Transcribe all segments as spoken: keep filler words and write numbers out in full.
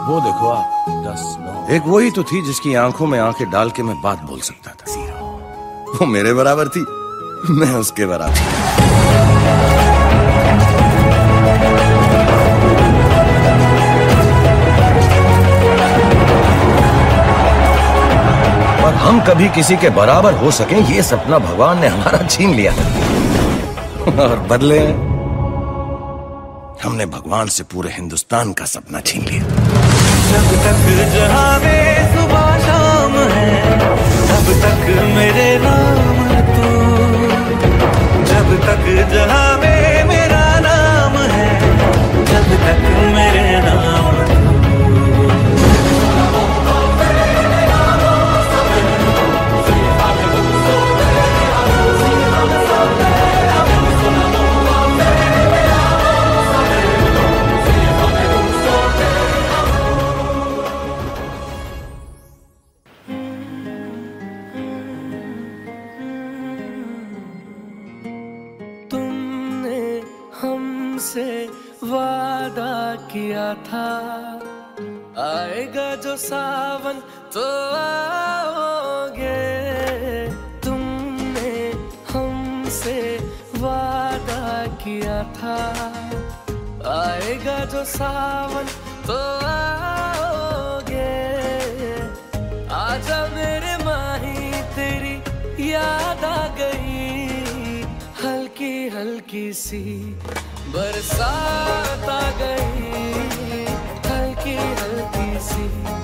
वो देखो आप, दस नौ। एक वही तो थी जिसकी आंखों में आंखें डाल के मैं बात बोल सकता था। वो मेरे बराबर थी, मैं उसके बराबर। पर हम कभी किसी के बराबर हो सकें, ये सपना भगवान ने हमारा छीन लिया और बदले हमने भगवान से पूरे हिंदुस्तान का सपना छीन लिया। जब तक जहां में सुबह शाम है, तब तक मेरे नाम तू। जब तक जहां में मेरा नाम है, जब तक मेरे नाम से वादा किया था, आएगा जो सावन तो आओगे। तुमने हमसे वादा किया था, आएगा जो सावन तो आओगे। आजा मेरे माही तेरी याद आ गई, हल्की हल्की सी बरसात आ गई, हल्की हल्की सी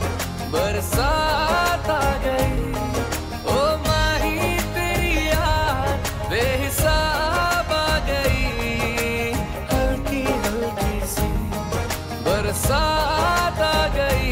बरसात आ गई। ओ माही तेरी याद बेहिसाब आ गई, हल्की हल्की सी बरसात आ गई।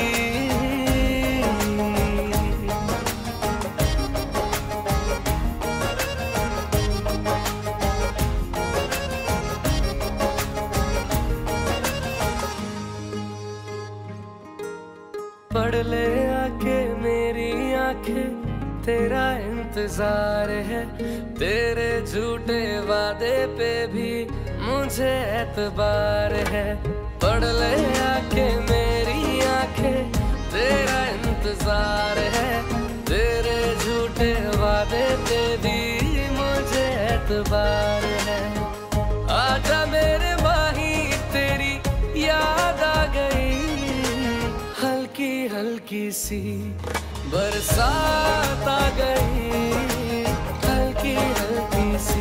पढ़ ले आके मेरी आंखें, तेरा इंतजार है। तेरे झूठे वादे पे भी मुझे एतबार है। पढ़ ले आके मेरी आंखें, तेरा इंतजार है। तेरे झूठे वादे पे भी मुझे एतबार है। आजा मेरे माही तेरी याद आ गई, हल्की हल्की सी बरसात आ गई, हल्की हल्की सी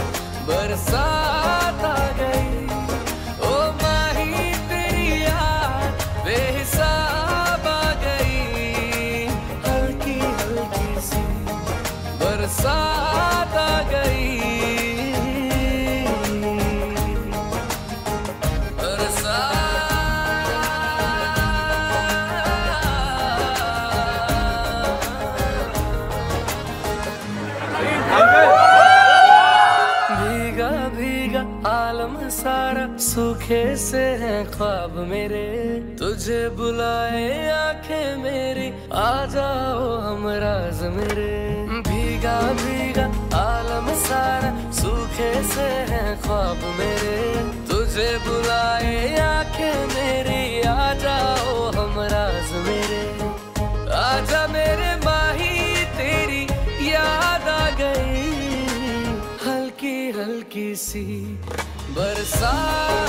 बरसात आ गई। ओ माही तेरी याद बेहिसाब आ गई, हल्की हल्की सी बरसात आ गई। भीगा भीगा आलम सारा, सूखे से हैं ख्वाब मेरे। तुझे बुलाए आंखें मेरी, आ जाओ हमराज मेरे। भीगा भीगा आलम सारा, सूखे से हैं ख्वाब मेरे। तुझे बुलाए आंखें मेरी, आ जाओ हमराज मेरे। आजा मेरे माही तेरी याद आ गई, हल्की हल्की सी बरसात